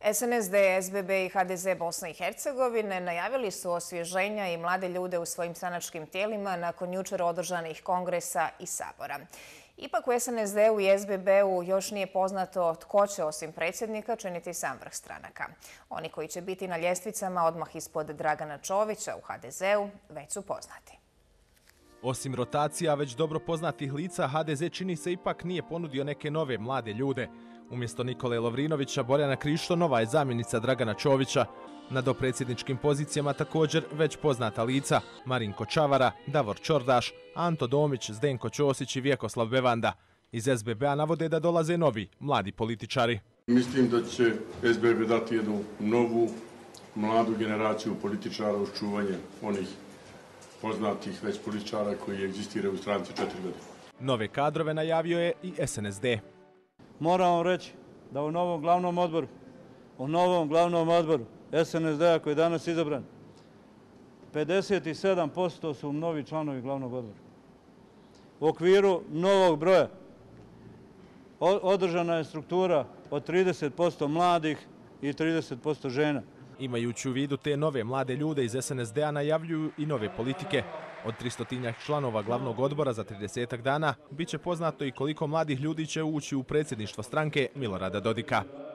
SNSD, SBB i HDZ Bosne i Hercegovine najavili su osvježenja i mlade ljude u svojim stranačkim tijelima nakon jučer održanih kongresa i sabora. Ipak u SNSD-u i SBB-u još nije poznato tko će osim predsjednika činiti sam vrh stranaka. Oni koji će biti na ljestvicama odmah ispod Dragana Čovića u HDZ-u već su poznati. Osim rotacija već dobro poznatih lica, HDZ čini se ipak nije ponudio neke nove mlade ljude. Umjesto Nikole Lovrinovića, Borjana Krišto nova je zamjenica Dragana Čovića. Na dopredsjedničkim pozicijama također već poznata lica: Marinko Čavara, Davor Čordaš, Anto Domić, Zdenko Ćosić i Vjekoslav Bevanda. Iz SBB-a navode da dolaze novi, mladi političari. Mislim da će SBB dati jednu novu, mladu generaciju političara uz čuvanje onih poznatih već političara koji egzistiraju u stranci 4 godine. Nove kadrove najavio je i SNSD. Moram vam reći da u novom glavnom odboru SNSD-a koji je danas izabran, 57% su novi članovi glavnog odbora. U okviru novog broja održana je struktura od 30% mladih i 30% žena. Imajući u vidu te nove mlade ljude iz SNSD-a najavljuju i nove politike. Od 300 članova glavnog odbora za 30 dana bit će poznato i koliko mladih ljudi će ući u predsjedništvo stranke Milorada Dodika.